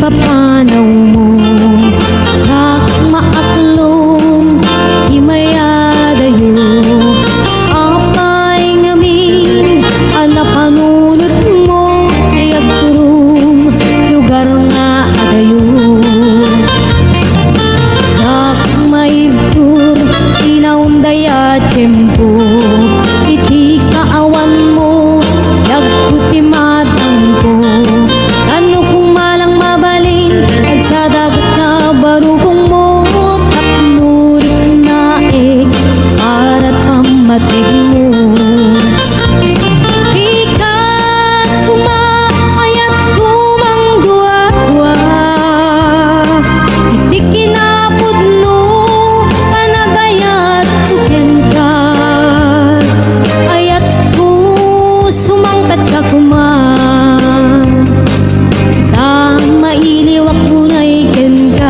papanaw mo, tsak maaklong, di mayadayo. Apay ngamin, anapanunot mo, ayagturum, lugar nga adayo. Tsak maibtur, inaundaya tiyempo, iti kaawan mo, yagputi matang ko. Ano kung malang mabaling, nagsadagat na barukong mo, tapnurik na para't pamatig mo. Ikat kumayat kumangdwa-dwa, iti kinapod no, panagayat tuken ka. Ayat ko sumangkat ka kuman, mailiwak mo na ikin ka.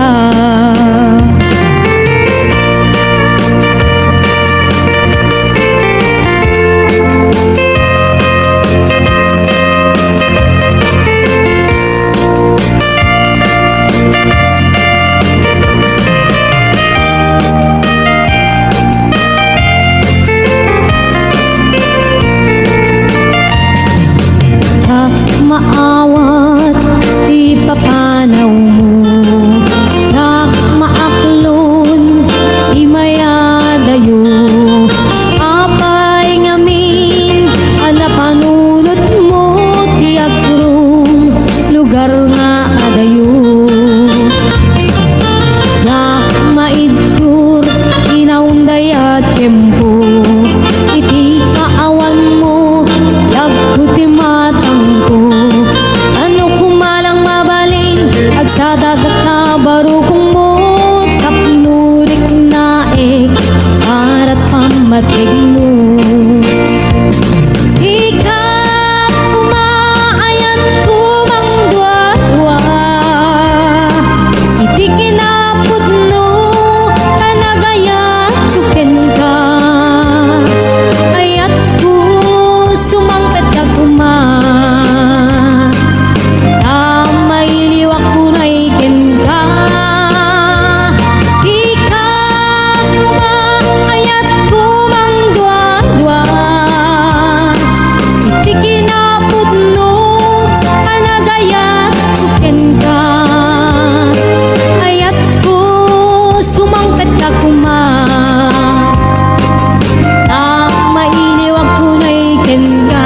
Tsak maawat, di papanaw mo, tsak maaklon, di mayadayo. Apay ngamin, anapanunot mo, di agturong, lugar nga adayo. Tsak maidtur, inaundaya tiyempo, iti kaawan mo, yagputi matang ko. Ano kung malang mabaling, agsadagat na barukong mo, tapnurik na para't pamatig mo. Ikat kumaayat kumangdwa-dwa, iti kinapod no, panagayat tuken ka. Ayat ko sumangkat ka kuman, mailiwak ko na ikin ka. Ikat kumayat kumangdwa-dwa, iti kinapod no, panagayat tuken ka. Ayat ko sumangkat ka kuman, mailiwak ko na ikin ka.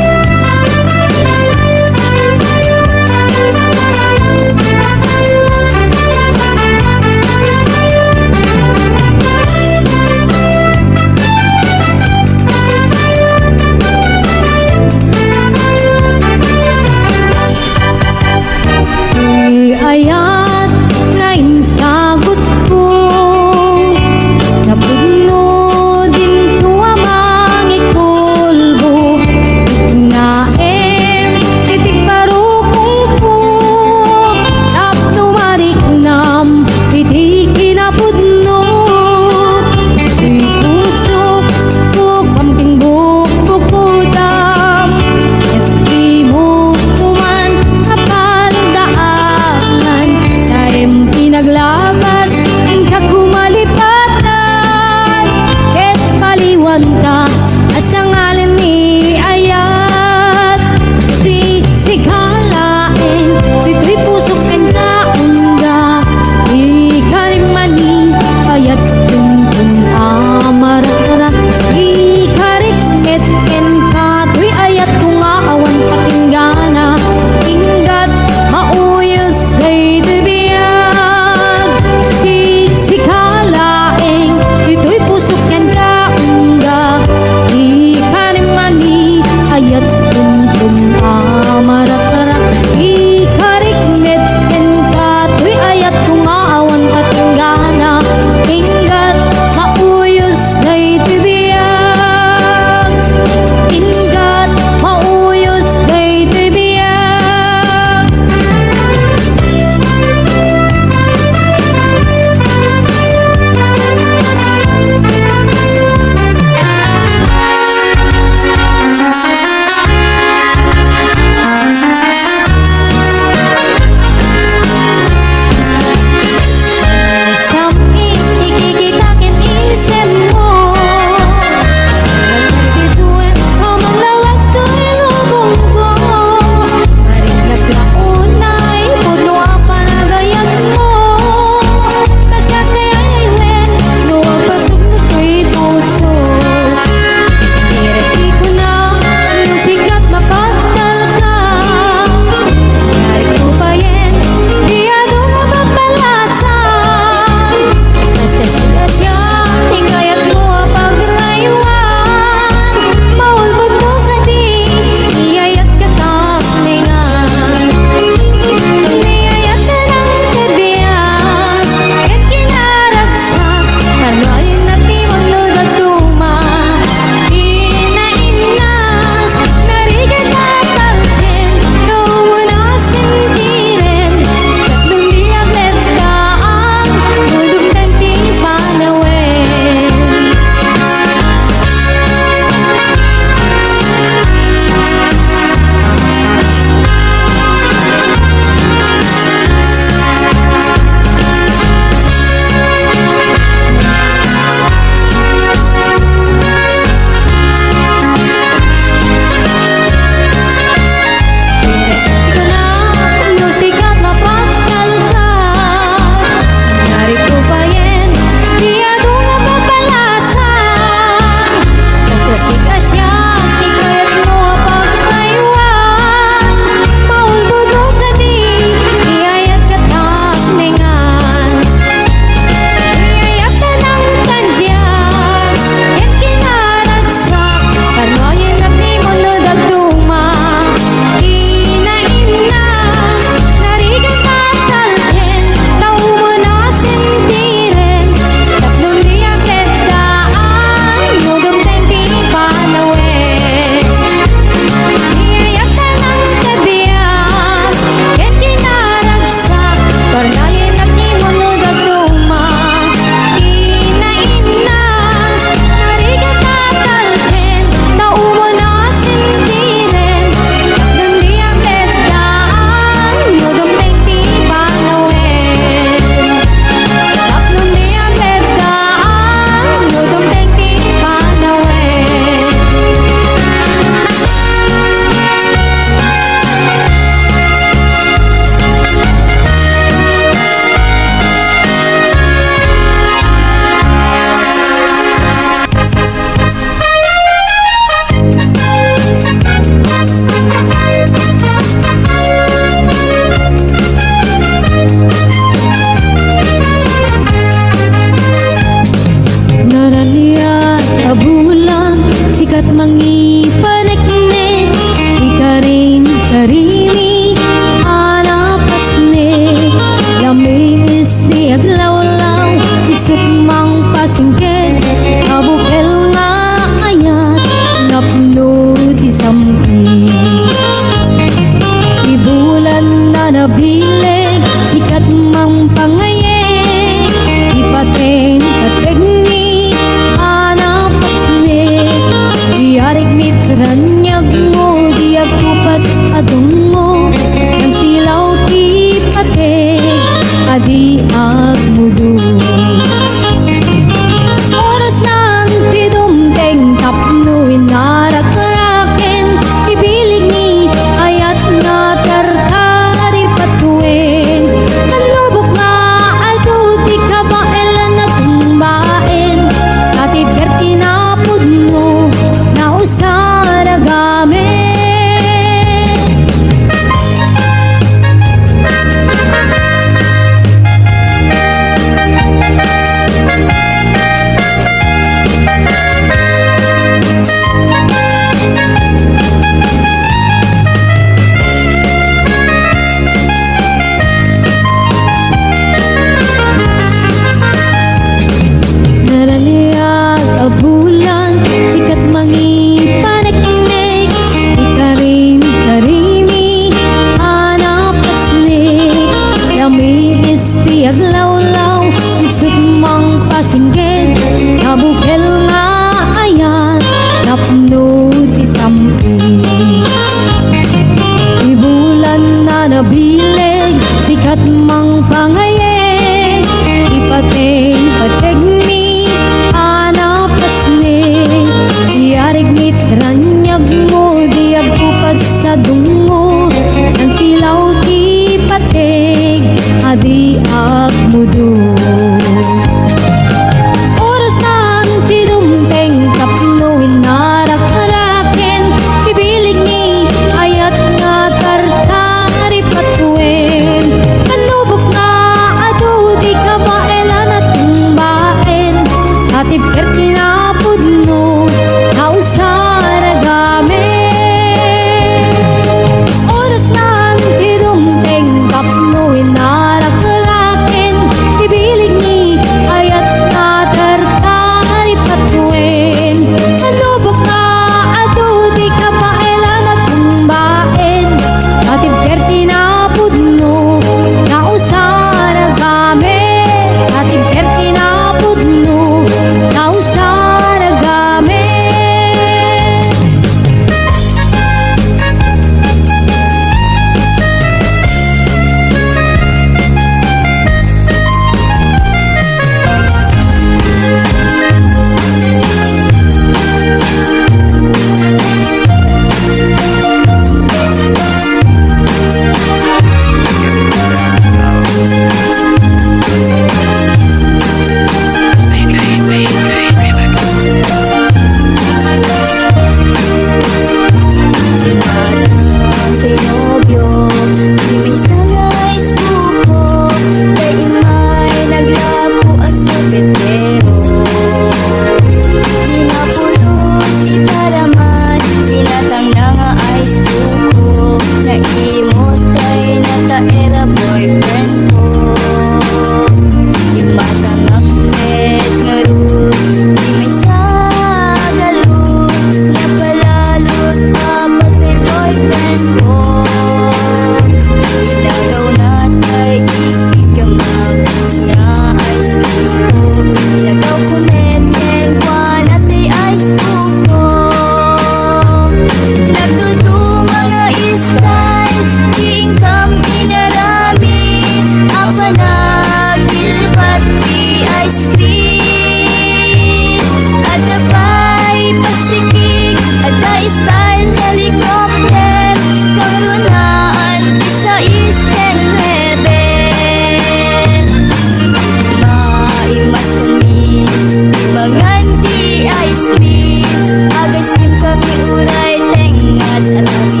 Mangan di ice cream, agas cream kami uray tengat arabi.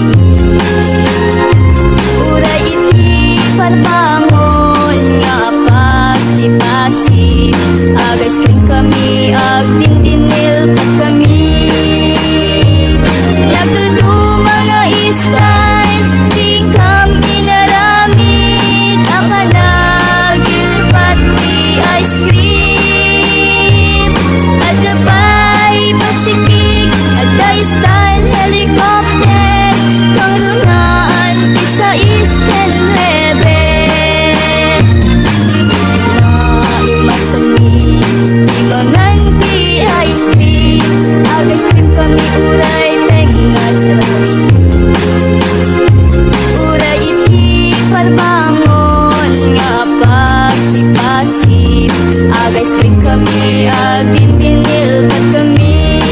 Uray iti parbangon nga pasi-pasi, agas cream kami agdindinil pat kami. Nagdudu mga styles, di kami naramit, akanagil pati ice cream. At sabay pasikik, at ay style helicopter, kang runaan sa Eastern Heaven. Na imasami, imangan di ice cream, ice cream kami uray tengat rabi. Uray iti parbangon nga pasi-pasi, ice cream kami agdindinil pat kami.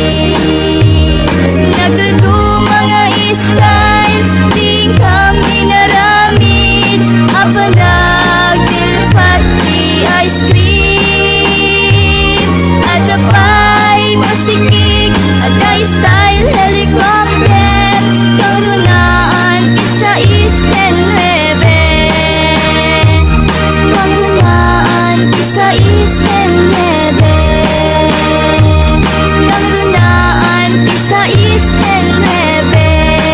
Nagdudu mga styles, di kami naramit, apanagdil pati ice cream. At sabay pasikik, at ay style helicopter, kang runaan sa Eastern Heaven. Kang runaan sa Eastern Heaven. Kang runaan sa Eastern Heaven.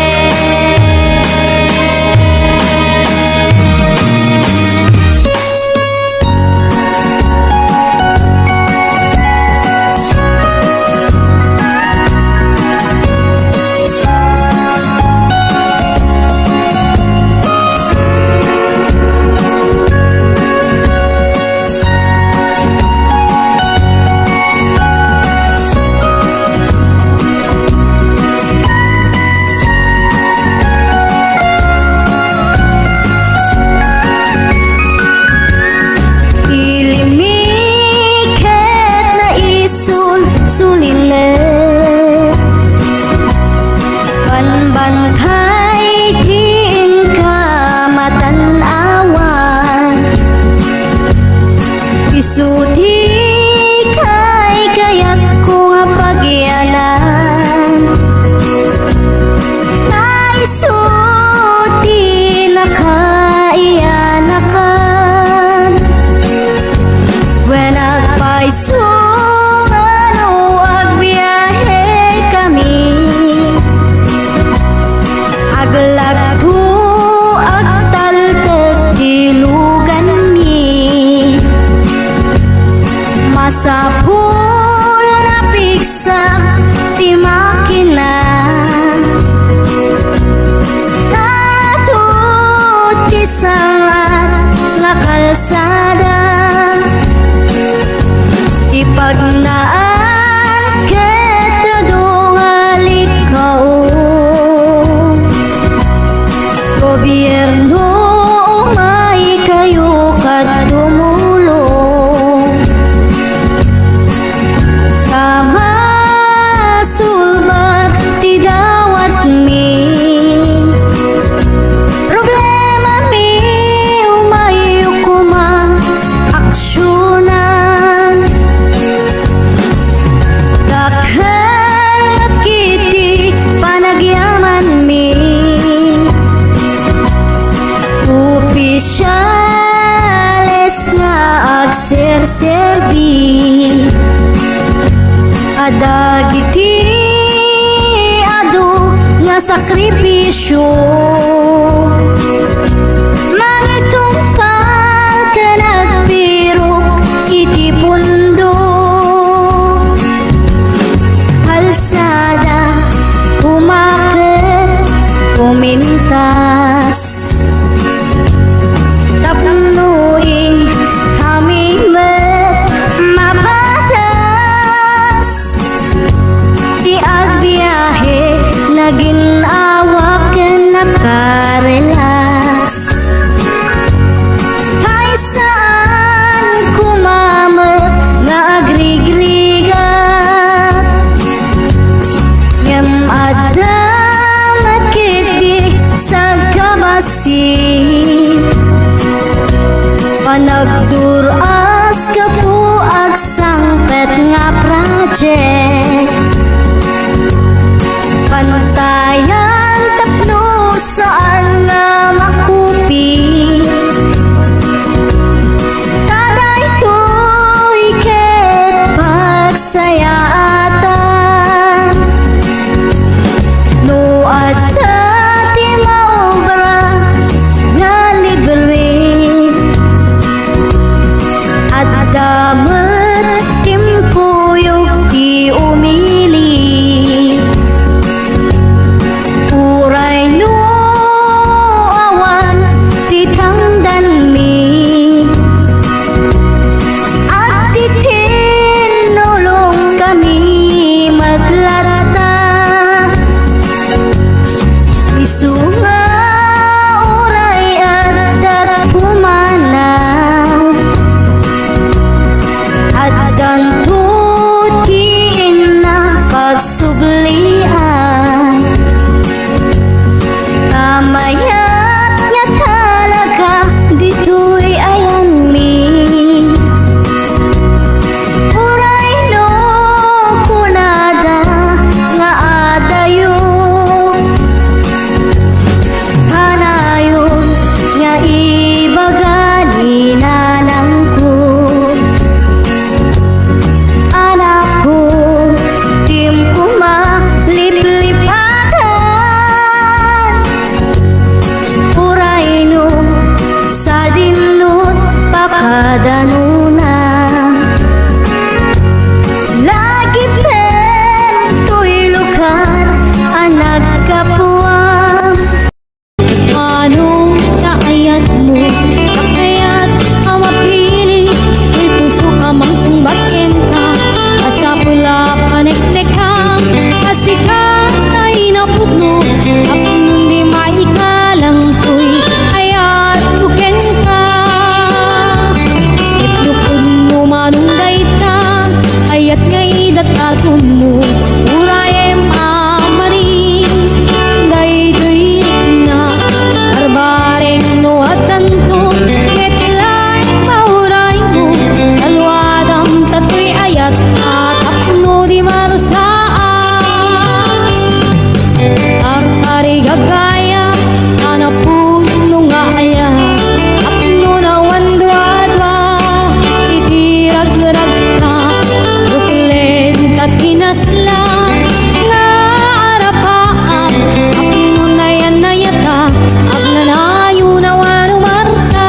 Ilimiket na isul-suline, banbantay din ka matanawan. Isuti kay kaya't ko nga pagyanan, naisuti na kaiyanakan. When agpaisungan o agbiyahe kami, aglagto agtaltag dilugan mi. Masapul na piksa ti makina, natut ti sangat nga kalsada. Ipagnaan ket dadungal ikaw, gobyerno umay kayo kat tumulong. Kamasulbat ti dawat mi, problema mi umay ukuma aksyonan. Dakhan at kiti panagyaman mi, opisyales nga agserserbi. Adagiti adu nga sakripisyo, mangitungpal ka nagpirok iti pundo. Kalsada umaket pumintas, tapnuin hamimet mabatas. Ti agbiyahe naging awak na ka, project Pantayan tapno saan nga makupi Tagay to'y ket pagsayaatan No adta ti maobra nga libre At damet timpuyog ti umili Uray no awan ti tangdan mi At ti tinulong kami madlata Isu nga uray at pumanaw At ganto tiin na pagsublian Kamayat niya talaga dito'y ayan mi Uray no kunada nga adayo Hanayon nga ibagani nanang ko Anak ko, tim ko malilipatan Uray no sa dinut pakadano Lagi pen to'y lugar ang nagkapuang Anong kaayat mo? Kakayat ang mapili May puso ka mang sumbatin ka Asa pula paneknek ka Kasikat na inapudno Apun di maikalang to'y ayat tuken ka Itlupun mo manunggay ta Ayat ngay datatun mo Urayem amari Day na Arbareng no atanto Metlay mauray mo Salwadam tato'y ayat At apno di marusaan Tartari gagaya Anapuno nga ayat Apno na wandwa-dwa Itirag-ragsa Ruklen tat kinasla Nga arapaap Apno na yan na yata Ag nanayo na wanumarta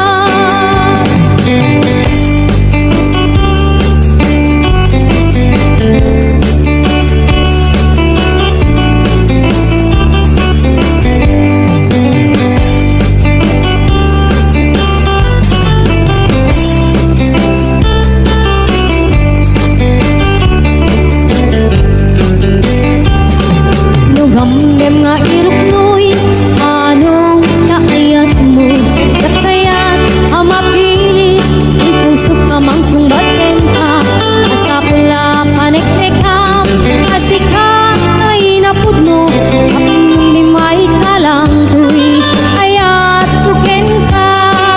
Nugamdem nga iruknoy Anong kaayat mo Kakayat ang mapili May pusok ka mang sumbatin ka Asa pula paneknek ka Asikat na inapudno Apun di maikalang to'y ayat tuken ka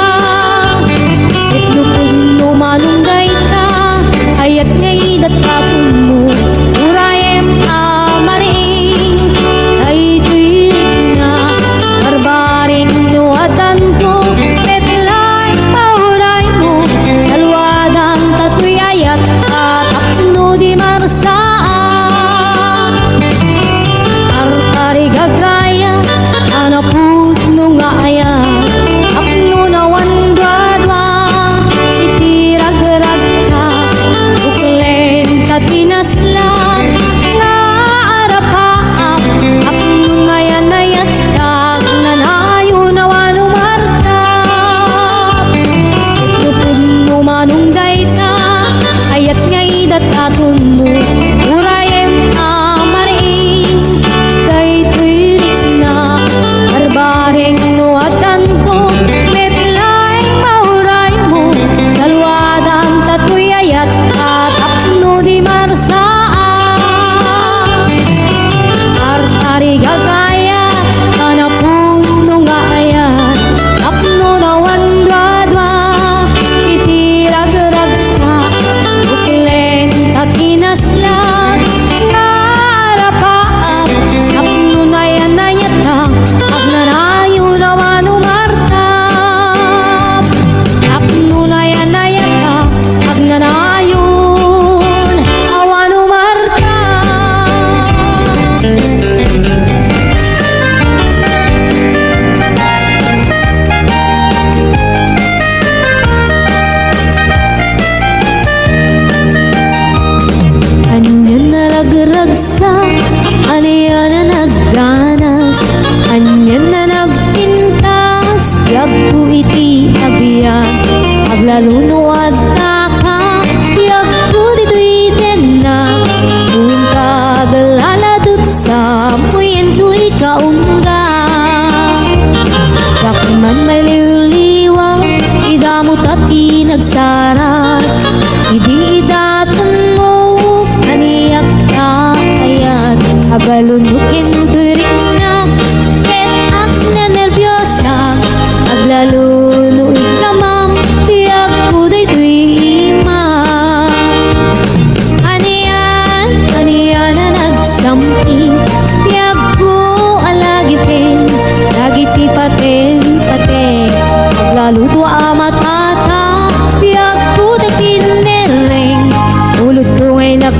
Itlupun mo manunggay ka Ayat ngay datatun mo Urayem amaring Ay tuwirik na Barbaring nuwatan ko Petlay pauray mo Dalwadan tato'y ayat At apno di marusaan Tartari gagaya Anapudno nga ayat Apno na wandwa-dwa Itirag-ragsa Buklen tatinaslan Nga arapaap Apno na yan na yatag Nanayo na wanumartap Itlupun mo manunggay ta Ayat ngay datatun mo Urayem amaring Day tuwirik na Barbareng nuwatan ko Metlay mauray mo Salwadan tato'y ayat At apno di marsa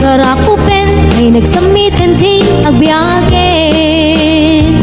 Karakupen ay nagsamitin ting agbiyakin.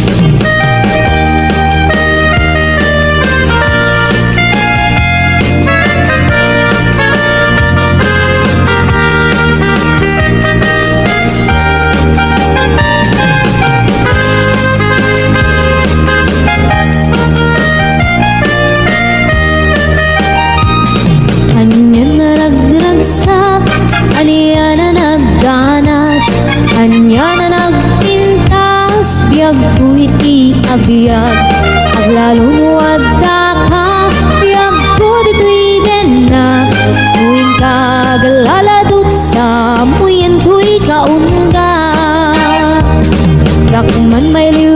Anya na nagragsak, anya na nagganas, anya na nagpintas, biyag kuhiti agbiag. Aglalong wadda ka, biyag ko dito'y denak. Muing kagaladot sa muyan ko'y kaunga. Yakman may liw